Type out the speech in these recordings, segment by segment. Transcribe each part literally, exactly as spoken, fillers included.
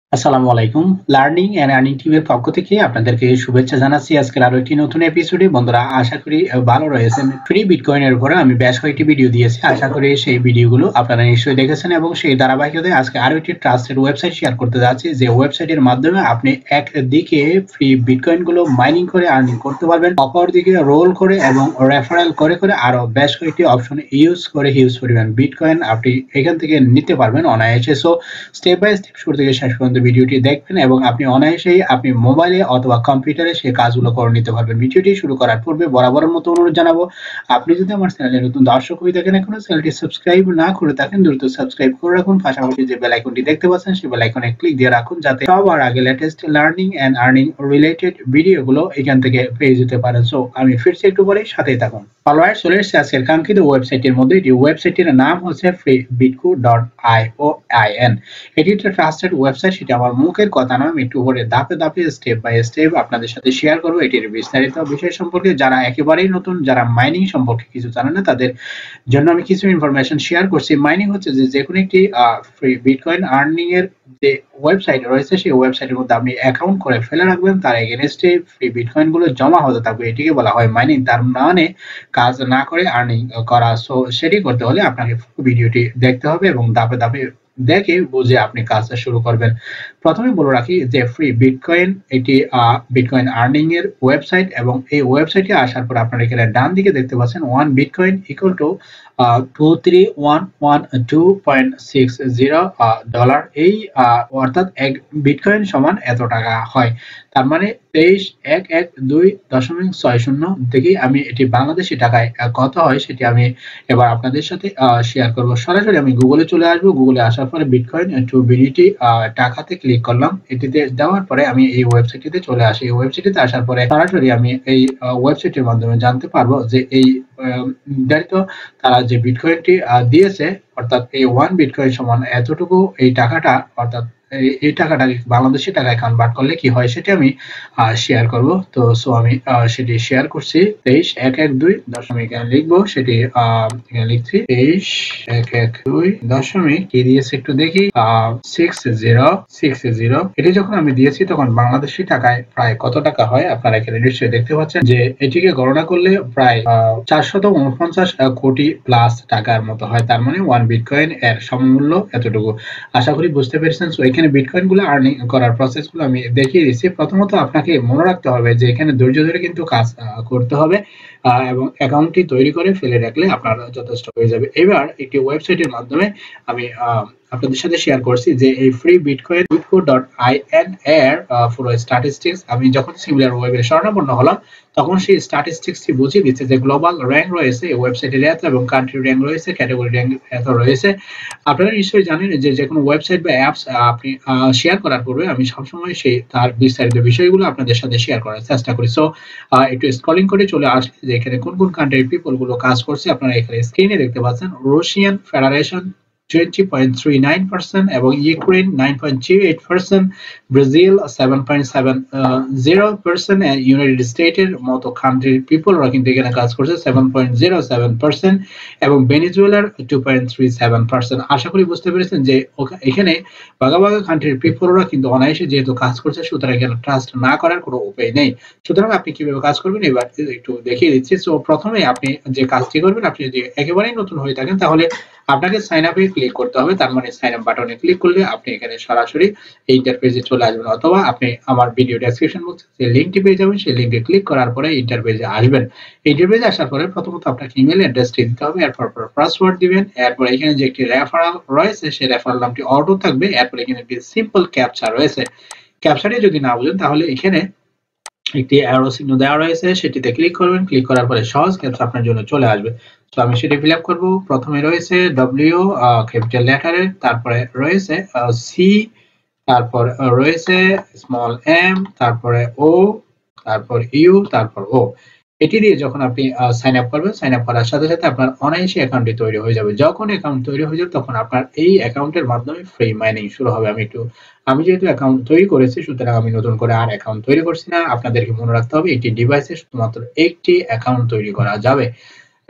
আসসালামু আলাইকুম। Learning and earning টিমের পক্ষ থেকে আপনাদেরকে শুভেচ্ছা জানাচ্ছি। আজকের আরো একটি নতুন এপিসোডে। বন্ধুরা, আশা করি আ ভালো রয়েছেন। ফ্রি বিটকয়েনের উপরে আমি বেশ কয়েকটি ভিডিও দিয়েছি। আশা করি সেই ভিডিওগুলো আপনারা নিশ্চয়ই দেখেছেন এবং সেই ধারাবাহিকতায় আজকে আরো একটি ট্রাস্টেড ওয়েবসাইট শেয়ার করতে যাচ্ছি, যে ওয়েবসাইটের মাধ্যমে আপনি একদিকে ফ্রি বিটকয়েনগুলো মাইনিং করে আর্নিং করতে পারবেন, অপরদিকে রোল করে এবং রেফারেল করে করে আরো বেশ কয়েকটি অপশন ইউজ করে হিউজ পরিমাণ বিটকয়েন আপনি এখান থেকে নিতে পারবেন অনায়াসে। সো স্টেপ বাই স্টেপ শুরু থেকে শেষ পর্যন্ত ভিডিওটি দেখবেন এবং আপনি অনায়াসেই আপনি মোবাইলে অথবা কম্পিউটারে সেই কাজগুলো করে নিতে পারবেন। ভিডিওটি শুরু করার পূর্বে বরাবরের মতো অনুরোধ জানাবো, আপনি যদি আমার চ্যানেলে নতুন দর্শক হয়ে থাকেন, এখনো চ্যানেলটি সাবস্ক্রাইব না করে থাকেন, দ্রুত সাবস্ক্রাইব করে রাখুন। পাশাপাশি যে বেল আইকনটি দেখতে পাচ্ছেন সেই বেল আইকনে ক্লিক দিয়ে রাখুন, যাতে সবার আগে latest learning and earning related ভিডিওগুলো এখান থেকে পেয়ে যেতে পারেন। সো আমি ফিরছি একটু পরে, সাথেই থাকুন। অলরাইট, চলে এসেছে আজকের কাঙ্ক্ষিত ওয়েবসাইটের মধ্যে। এটি ওয়েবসাইটের নাম হচ্ছে ফ্রি বিটকো ডট আইওআইএন। এটি একটা ট্রাস্টেড ওয়েবসাইট, সেটা আমার মুখের কথা নয়, আমি একটু উপরে ধাপে ধাপে স্টেপ বাই স্টেপ আপনাদের সাথে শেয়ার করবো এটির বিস্তারিত বিষয় সম্পর্কে। যারা একেবারেই নতুন, যারা মাইনিং সম্পর্কে কিছু জানেন না, তাদের জন্য আমি কিছু ইনফরমেশন শেয়ার করছি। মাইনিং হচ্ছে যে যে কোনো একটি ফ্রি বিটকয়েন আর্নিং এর যে ওয়েবসাইট রয়েছে, সেই ওয়েবসাইটের মধ্যে আপনি অ্যাকাউন্ট করে ফেলে রাখবেন, তার এগেনস্টে ফ্রি বিটকয়েন গুলো জমা হতে থাকবে। এটিকে বলা হয় মাইনিং। তার মানে কাজ না করে আর্নিং করা। সো সেটি করতে হলে আপনাকে ভিডিওটি দেখতে হবে এবং ধাপে ধাপে দেখে বুঝে আপনি কাজটা শুরু করবেন। প্রথমে বলে রাখি যে ফ্রি বিটকয়েন এটি বিটকয়েন আর্নিং এর ওয়েবসাইট, এবং এই ওয়েবসাইটে আসার পর আপনারা এখানে ডান দিকে দেখতে পাচ্ছেন one bitcoin equal to two three one one two point six zero dollar. এই অর্থাৎ এক বিটকয়েন সমান এত টাকা হয়। তার মানে তেইশ এক এক দুই দশমিক ছয় শূন্য থেকে আমি এটি বাংলাদেশি টাকায় কত হয় সেটি আমি এবার আপনাদের সাথে শেয়ার করব। সরাসরি আমি গুগলে চলে আসবো। গুগলে আসার পরে বিটকয়েন টু বিডিটি টাকাতে ক্লিক করলাম। এটিতে দেওয়ার পরে আমি এই ওয়েবসাইটটিতে চলে আসি। এই ওয়েবসাইটটিতে আসার পরে সরাসরি আমি এই ওয়েবসাইটের মাধ্যমে জানতে পারবো যে এই নির্ধারিত তারা যে বিটকয়েনটি দিয়েছে, অর্থাৎ এই ওয়ান বিটকয়েন সমান এতটুকু, এই টাকাটা অর্থাৎ এই টাকাটা বাংলাদেশি টাকায় কনভার্ট করলে কি হয় সেটি আমি শেয়ার করব। তো সো আমি সেটি শেয়ার করছি। তেইশ এক এক দুই দশমিক লিখবো, সেটি এখানে লিখছি তেইশ এক এক দুই দশমিক কি দিয়েছে একটু দেখি, সিক্স জিরো সিক্স জিরো। এটি যখন আমি দিয়েছি তখন বাংলাদেশি টাকায় প্রায় কত টাকা হয় আপনারা এখানে নিশ্চয়ই দেখতে পাচ্ছেন, যে এটিকে গণনা করলে প্রায় চারশত উনপঞ্চাশ কোটি প্লাস টাকার মতো হয়। তার মানে ওয়ান বিটকয়েন এর সমমূল্য এতটুকু। আশা করি বুঝতে পেরেছেন। সো এখানে বিটকয়েন গুলো আর্নিং করার প্রসেস গুলো আমি দেখিয়ে দিচ্ছি। প্রথমত আপনাকে মনে রাখতে হবে যে এখানে ধৈর্য ধরে কিন্তু কাজ করতে হবে এবং অ্যাকাউন্টটি তৈরি করে ফেলে রাখলে আপনার যথেষ্ট হয়ে যাবে। এবার একটি ওয়েবসাইটের মাধ্যমে আমি আপনাদের সাথে শেয়ার করছি যে এই free bitcoin bitco dot IN এর পুরো স্ট্যাটিস্টিক্স। আমি যখন সিমিলার ওয়েবে শরণাপন্ন হলাম তখন সেই স্ট্যাটিস্টিক্সটি বুঝিয়ে দিচ্ছে যে গ্লোবাল র্যাঙ্ক রয়েছে এই ওয়েবসাইটের এত, এবং কান্ট্রি র্যাঙ্ক রয়েছে, ক্যাটাগরি র্যাঙ্ক এত রয়েছে। আপনারা নিশ্চয়ই জানেন যে যে কোনো ওয়েবসাইট বা অ্যাপস আপনি শেয়ার করার পূর্বে আমি সবসময় সেই তার বিস্তারিত বিষয়গুলো আপনাদের সাথে শেয়ার করার চেষ্টা করি। সো একটু স্ক্রলিং করে চলে আসলে যে এখানে কোন কোন কান্ট্রির পিপল গুলো কাজ করছে আপনারা এখানে স্ক্রিনে দেখতে পাচ্ছেন। Russian federation twenty point three nine percent এবং Ukraine nine point two eight percent, Brazil seven point seven zero percent, and United স্টেটের মতো কান্ট্রির পিপলরা কিন্তু এখানে কাজ করছে seven point zero seven percent এবং ভেনেজুয়েলার two point three seven percent। আশা করি বুঝতে পেরেছেন যে এখানে বাগা বাগা কান্ট্রির পিপলরা কিন্তু অনায়াসে যেহেতু কাজ করছে, সুতরাং এখানে ট্রাস্ট না করার কোনো উপায় নেই। সুতরাং আপনি কিভাবে কাজ করবেন এবার একটু দেখিয়ে দিচ্ছি। সো প্রথমে আপনি যে কাজটি করবেন, আপনি যদি একেবারেই নতুন হয়ে থাকেন তাহলে আপনাকে সাইন আপে ক্লিক করতে হবে। তার মানে সাইন আপ বাটনে ক্লিক করলে আপনি এখানে সরাসরি এই ইন্টারপেজে চলে আসবেন, অথবা আপনি আমার ভিডিও ডেসক্রিপশন বক্সে যে লিংকটি পেয়ে যাবেন সেই লিংকে ক্লিক করার পরে ইন্টারপেজে আসবেন। ইন্টারপেজে আসার পরে প্রথমত আপনাকে ইমেল অ্যাড্রেসটি দিতে হবে, এরপর পাসওয়ার্ড দিবেন, এরপর এখানে যে একটি রেফারেল রয়েছে সেই রেফারেল নামটি অটো থাকবে, এরপর এখানে একটি সিম্পল ক্যাপচা রয়েছে। ক্যাপচাটি যদি না বুঝেন তাহলে এখানে একটি অ্যারো চিহ্ন দেওয়া রয়েছে, সেটিতে ক্লিক করবেন। ক্লিক করার পরে সহজ ক্যাপচা আপনার জন্য চলে আসবে। তো আমি সেটি ফিল আপ করব। প্রথমে রয়েছে ডব্লিউ ক্যাপিটাল লেটারে, তারপরে রয়েছে সি, তারপর রয়েছে স্মল এম, তারপরে ও, তারপর ইউ, তারপর ও। এটি দিয়ে যখন আপনি সাইন আপ করবেন, সাইন আপ করার সাথে সাথে আপনার অনায়াসে অ্যাকাউন্টটি তৈরি হয়ে যাবে। যখন অ্যাকাউন্ট তৈরি হয়ে যাবে তখন আপনার এই অ্যাকাউন্টের মাধ্যমে ফ্রি মাইনিং শুরু হবে। আমি একটু আমি যেহেতু অ্যাকাউন্ট তৈরি করেছি সুতরাং আমি নতুন করে আর অ্যাকাউন্ট তৈরি করছি না। আপনাদেরকে মনে রাখতে হবে একটি ডিভাইসে শুধুমাত্র একটি অ্যাকাউন্ট তৈরি করা যাবে এবং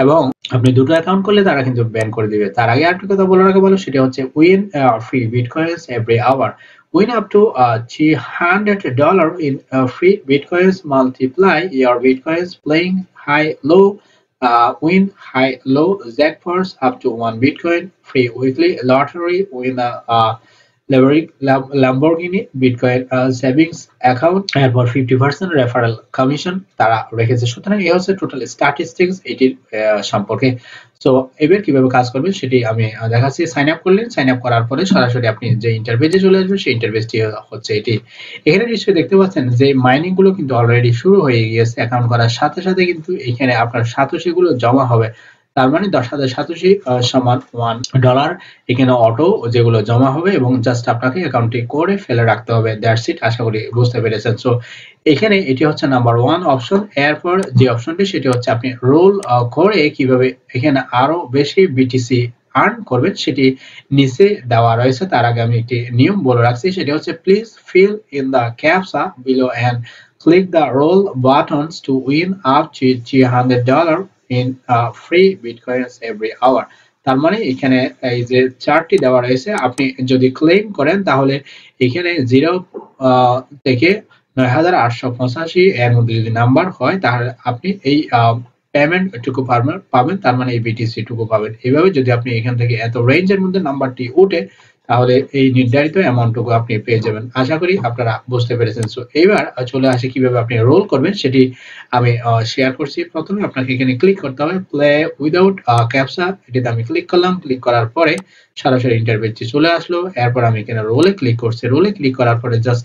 আপনি দুটো অ্যাকাউন্ট করলে তারা কিন্তু ব্যান করে দিবে। তার আগে আরেকটা কথা বলে রাখা ভালো, সেটা হচ্ছে win free bitcoins every hour. Win up to uh, three hundred dollars in uh, free bitcoins. Multiply your bitcoins playing high low. Uh, win high low jackpots up to one bitcoin. Free weekly lottery. Win a uh, Lamborghini bitcoin savings account, এরপর fifty percent referral commission তারা রেখেছে। সুতরাং এই হচ্ছে total statistics এটির সম্পর্কে। তো এবার কিভাবে কাজ করবেন সেটি আমি দেখাচ্ছি। সাইন আপ করলেন, সাইন আপ করার পরে সরাসরি আপনি যে ইন্টারফেসে চলে আসবেন, সেই ইন্টারফেসটি হচ্ছে এটি। এখানে নিশ্চয়ই দেখতে পাচ্ছেন যে মাইনিং গুলো কিন্তু অলরেডি শুরু হয়ে গিয়েছে। অ্যাকাউন্ট করার সাথে সাথে কিন্তু এখানে আপনার সাতোশি গুলো জমা হবে। তার মানে দশ হাজার সাতোশি সমান ওয়ান ডলার এখানে অটো যেগুলো জমা হবে, এবং জাস্ট আপনাকে অ্যাকাউন্টটি করে ফেলে রাখতে হবে। That's it. আশা করি বুঝতে পেরেছেন। সো এখানে এটি হচ্ছে নাম্বার ওয়ান অপশন। এরপর যে অপশনটি সেটি হচ্ছে আপনি রোল করে কিভাবে এখানে আরো বেশি বিটিসি আর্ন করবেন সেটি নিচে দেওয়া রয়েছে। তার আগে আমি একটি নিয়ম বলে রাখছি, সেটি হচ্ছে please fill in the captcha below and click the roll buttons to win up to three hundred dollar in free bitcoins every hour. তার মানে এখানে এই যে চারটি দেওয়া রয়েছে, আপনি যদি ক্লেম করেন তাহলে এখানে জিরো থেকে নয় হাজার আটশো পঁচাশি এর মধ্যে যদি নাম্বার হয় তাহলে আপনি এই পেমেন্ট টুকু পাবেন, তার মানে এই বিটিসি টুকু পাবেন। এইভাবে যদি আপনি এখান থেকে এত রেঞ্জের মধ্যে নাম্বারটি উঠে তাহলে এই নির্ধারিত অ্যামাউন্টটুকু আপনি পেয়ে যাবেন। আশা করি আপনারা বুঝতে পেরেছেন। সো এইবার চলে আসে কিভাবে আপনি রোল করবেন সেটি আমি শেয়ার করছি। প্রথমে আপনাকে এখানে ক্লিক করতে হবে প্লে উইদাউট ক্যাপচা, এটিতে আমি ক্লিক করলাম। ক্লিক করার পরে সরাসরি ইন্টারফেসটি চলে আসলো। এরপর আমি এখানে রোলে ক্লিক করছি। রোলে ক্লিক করার পরে জাস্ট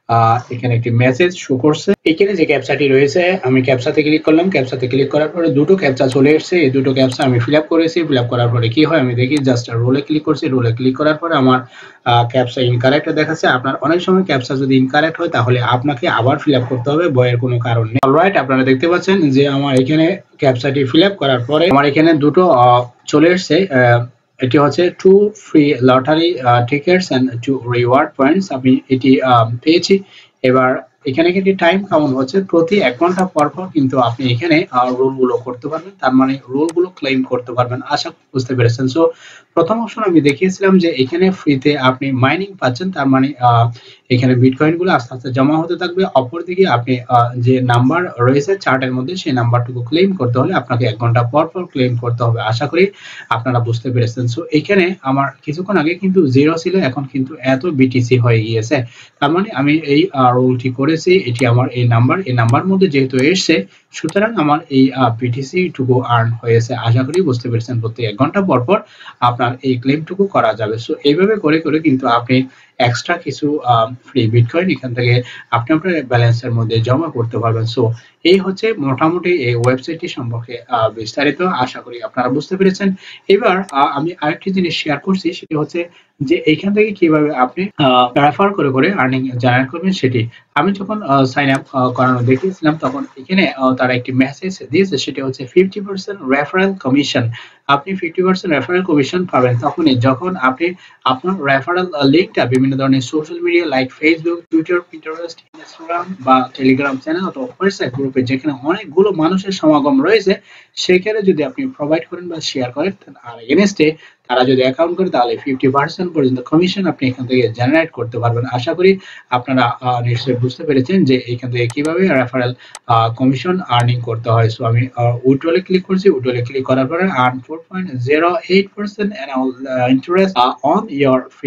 এখানে একটি মেসেজ শো করছে। এখানে যে ক্যাপচাটি রয়েছে আমি ক্যাপচাতে ক্লিক করলাম। ক্যাপচাতে ক্লিক করার পরে দুটো ক্যাপচা চলে এসেছে। এই দুটো ক্যাপচা আমি ফিল আপ করেছি। ফিল আপ করার পরে কি হয় আমি দেখি। জাস্ট রোলে ক্লিক করছি। রোলে ক্লিক করার পরে আমার ক্যাপচা ইনকারেক্ট দেখাচ্ছে। আপনার অনেক সময় ক্যাপচা যদি ইনকারেক্ট হয় তাহলে আপনাকে আবার ফিল আপ করতে হবে, ভয়ের কোনো কারণ নেই। অলরাইট, আপনারা দেখতে পাচ্ছেন যে আমার এখানে ক্যাপচাটি ফিল আপ করার পরে আমার এখানে দুটো চলে এসেছে। এটি হচ্ছে two free lottery tickets and two reward points, আমি এটি পেয়েছি। এবার এখানে কিন্তু টাইম কাউন্ট হচ্ছে প্রতি এক ঘন্টা পর পর কিন্তু আপনি এখানে রোল গুলো করতে পারবেন, তার মানে রোল গুলো ক্লেম করতে পারবেন। আশা বুঝতে পেরেছেন। সো প্রথম অপশন আমি দেখিয়েছিলাম যে এখানে ফ্রিতে আপনি মাইনিং পাচ্ছেন, তার মানে এখানে বিটকয়েন গুলো আস্তে আস্তে জমা হতে থাকবে। অপরদিকে আপনি যে নাম্বার রয়েছে চার্টের মধ্যে সেই নাম্বারটুকু ক্লেম করতে হলে আপনাকে এক ঘন্টা পর পর ক্লেম করতে হবে। আশা করি আপনারা বুঝতে পেরেছেন। সো এখানে আমার কিছুক্ষণ আগে কিন্তু জিরো ছিল, এখন কিন্তু এত বিটিসি হয়ে গিয়েছে। তার মানে আমি এই রোলটি করেছি, এটি আমার এই নাম্বার, এই নাম্বার মধ্যে যেহেতু এসছে সুতরাং আমার এই বিটিসি টুকু আর্ন হয়েছে। আশা করি বুঝতে পেরেছেন। প্রতি এক ঘন্টা পর পর আপনার এই ক্লেমটুকু করা যাবে। সো এইভাবে করে করে কিন্তু আপনি এক্সট্রা কিছু ফ্রি বিটকয়েন এখান থেকে আপনি আপনার ব্যালেন্সের মধ্যে জমা করতে পারবেন। সো এই হচ্ছে মোটামুটি এই ওয়েবসাইটটি সম্পর্কে বিস্তারিত। আশা করি আপনারা বুঝতে পেরেছেন। এবার আমি আরেকটি জিনিস শেয়ার করছি, সেটি হচ্ছে যে এইখান থেকে কিভাবে আপনি রেফার করে করে আর্নিং জেনারেট করবেন সেটি। আমি যখন সাইন আপ করানো দেখিয়েছিলাম তখন এখানে তারা একটি মেসেজ দিয়েছে, সেটি হচ্ছে ফিফটি পার্সেন্ট রেফারেল কমিশন। আপনি ফিফটি পার্সেন্ট রেফারেল কমিশন পাবেন তখনই যখন আপনি আপনার রেফারেল লিঙ্কটা বিভিন্ন ধরনের social media like Facebook, Twitter, Pinterest, Instagram বা টেলিগ্রাম চ্যানেল অথবা হোয়াটসঅ্যাপ গ্রুপে যেখানে অনেকগুলো মানুষের সমাগম রয়েছে সেখানে যদি আপনি প্রোভাইড করেন বা শেয়ার করেন, আর এগেইনস্টে তারা যদি অ্যাকাউন্ট করে তাহলে ফিফটি পার্সেন্ট পর্যন্ত কমিশন আপনি এখান থেকে জেনারেট করতে পারবেন। আশা করি আপনারা নিশ্চয়ই বুঝতে পেরেছেন যে এখান থেকে কিভাবে রেফারেল কমিশন আর্নিং করতে হয়। সো আমি উইথড্রলে ক্লিক করছি। উইথড্রলে ক্লিক করার পরে earn four point zero eight percent annual interest on your free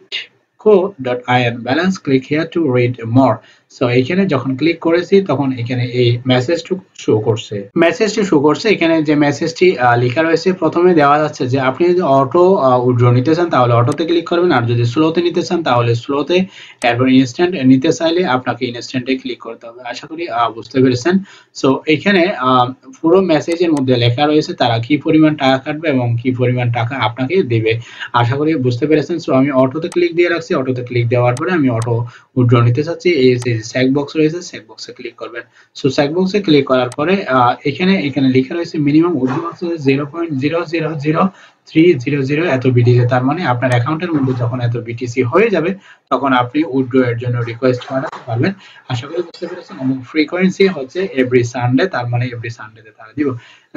bitco.in balance. Click here to read more. So এখানে যখন ক্লিক করেছি তখন এখানে এই মেসেজটি শো করছে। মেসেজটি শো করছে এখানে যে মেসেজটি লেখা রয়েছে প্রথমে দেওয়া যাচ্ছে যে আপনি যদি অটো উইথড্র নিতে চান তাহলে অটোতে ক্লিক করবেন, আর যদি স্লোতে নিতে চান তাহলে স্লোতে, এরপর ইনস্ট্যান্ট নিতে চাইলে আপনাকে ইনস্ট্যান্টে ক্লিক করতে হবে। আশা করি বুঝতে পেরেছেন। সো এখানে পুরো মেসেজের মধ্যে লেখা রয়েছে তারা কি পরিমাণ টাকা কাটবে এবং কি পরিমাণ টাকা আপনাকে দেবে। আশা করি বুঝতে পেরেছেন। সো আমি অটোতে ক্লিক দিয়ে রাখছি। অটোতে ক্লিক দেওয়ার পরে আমি অটো উইথড্র নিতে চাচ্ছি। এই চেক বক্স রয়েছে, চেক বক্সে ক্লিক করবেন। সো চেক বক্সে ক্লিক করার পরে এখানে এখানে লেখা রয়েছে মিনিমাম উইথড্র আছে zero point zero zero zero three zero zero এত বিটিসি। তার মানে আপনার অ্যাকাউন্টের মধ্যে যখন এত বিটিসি হয়ে যাবে তখন আপনি উইথড্র এর জন্য রিকোয়েস্ট পাঠাতে পারবেন। আশা করি বুঝতে পেরেছেন। এবং ফ্রিকোয়েন্সি হচ্ছে এভরি সানডে, তার মানে এভরি সানডেতে তারা দিব।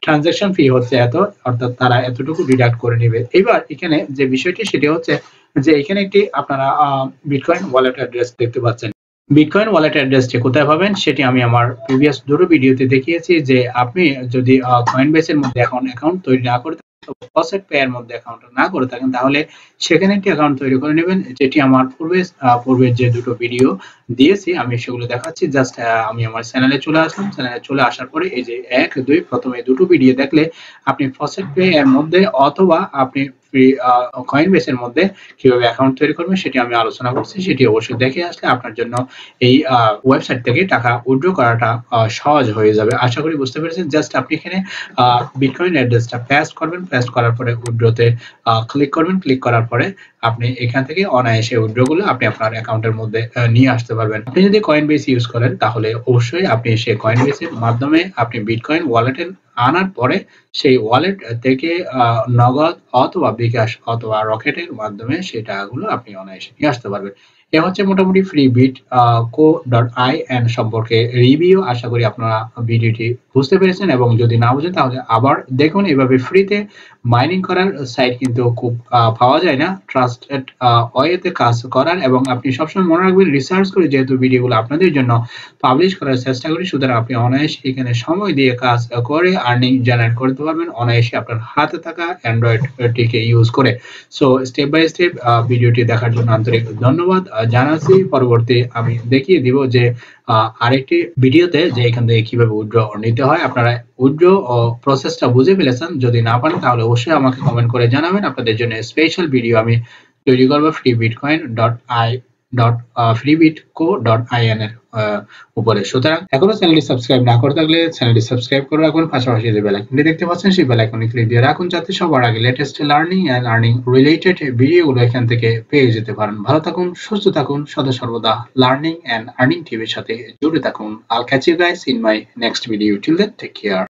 ট্রানজাকশন ফি হচ্ছে এত, অর্থাৎ তারা এতটুকু ডিডাক্ট করে নেবে। এবার এখানে যে বিষয়টি সেটি হচ্ছে যে এখানে একটি আপনারা বিটকয়েন ওয়ালেট অ্যাড্রেস দেখতে পাচ্ছেন। বিটকয়েন ওয়ালেট অ্যাড্রেসটি কোথায় পাবেন সেটি আমি আমার প্রিভিয়াস দুটো ভিডিওতে দেখিয়েছি যে আপনি যদি কয়েনবেসের মধ্যে এখন অ্যাকাউন্ট তৈরি না করতে ফসেট পে এর মধ্যে অ্যাকাউন্ট না করে থাকেন তাহলে সেখানে একটি অ্যাকাউন্ট তৈরি করে নেবেন, যেটি আমার পূর্বে পূর্বের যে দুটো ভিডিও দিয়েছি আমি সেগুলো দেখাচ্ছি। জাস্ট আমি আমার চ্যানেলে চলে আসলাম, চ্যানেলে চলে আসার পরে এই যে এক দুই প্রথমে দুটো ভিডিও দেখলে আপনি ফসেট পে এর মধ্যে অথবা আপনি ফ্রি কয়েনবেসের মধ্যে কিভাবে অ্যাকাউন্ট তৈরি করবেন সেটি আমি আলোচনা করছি, সেটি অবশ্যই দেখে আসলে আপনার জন্য এই ওয়েবসাইট থেকে টাকা উইথড্র করাটা সহজ হয়ে যাবে। আশা করি বুঝতে পেরেছেন। জাস্ট আপনি এখানে বিটকয়েন অ্যাড্রেসটা পেস্ট করবেন, পেস্ট করার পরে উইথড্রতে ক্লিক করবেন, ক্লিক করার পরে আপনি এখান থেকে অনায়াসে উইথড্র গুলো আপনি আপনার অ্যাকাউন্টের মধ্যে নিয়ে আসতে পারবেন। আপনি যদি কয়েনবেস ইউজ করেন তাহলে অবশ্যই আপনি সেই কয়েনবেসের মাধ্যমে আপনি বিটকয়েন ওয়ালেটে আনার পরে সেই ওয়ালেট থেকে নগদ অথবা বিকাশ অথবা রকেটের মাধ্যমে সেই টাকাগুলো আপনি অনায়াসে নিয়ে আসতে পারবেন। এ হচ্ছে মোটামুটি free bitco dot I N সম্পর্কে রিভিউ। আশা করি আপনারা ভিডিওটি বুঝতে পেরেছেন, এবং যদি না বুঝেন তাহলে আবার দেখুন। এভাবে ফ্রিতে মাইনিং করার সাইট কিন্তু খুব পাওয়া যায় না, ট্রাস্টেড ওয়েতে কাজ করার, এবং আপনি সবসময় মনে রাখবেন রিসার্চ করে যেহেতু ভিডিওগুলো আপনাদের জন্য পাবলিশ করার চেষ্টা করি, সুতরাং আপনি অনায়াসে এখানে সময় দিয়ে কাজ করে আর্নিং জেনারেট করতে পারবেন অনায়াসে আপনার হাতে থাকা অ্যান্ড্রয়েডটিকে ইউজ করে। সো স্টেপ বাই স্টেপ ভিডিওটি দেখার জন্য আন্তরিক ধন্যবাদ জানাচ্ছি। পরবর্তী আমি দেখিয়ে দিব যে আরেকটি ভিডিওতে যে এখান থেকে কিভাবে উইথড্র নিতে হয়। আপনারা উইথড্র প্রসেসটা বুঝে ফেলেছেন, যদি না পারেন তাহলে অবশ্যই আমাকে কমেন্ট করে জানাবেন। আপনাদের জন্য স্পেশাল ভিডিও আমি তৈরি করবো free bitcoin dot I dot freebitco dot IN এর উপরে। সুতরাং এখনো চ্যানেলটি সাবস্ক্রাইব না করে থাকলে চ্যানেলটি সাবস্ক্রাইব করে রাখুন, পাশাপাশি যে বেল আইকনটি দেখতে পাচ্ছেন সেই বেল আইকনে ক্লিক দিয়ে রাখুন যাতে সবার আগে latest learning and earning related ভিডিওগুলো এখান থেকে পেয়ে যেতে পারেন। ভালো থাকুন, সুস্থ থাকুন, সদা সর্বদা লার্নিং এন্ড আর্নিং টিভির সাথে জুড়ে থাকুন। I'll catch you guys in my next video. Till then, take care.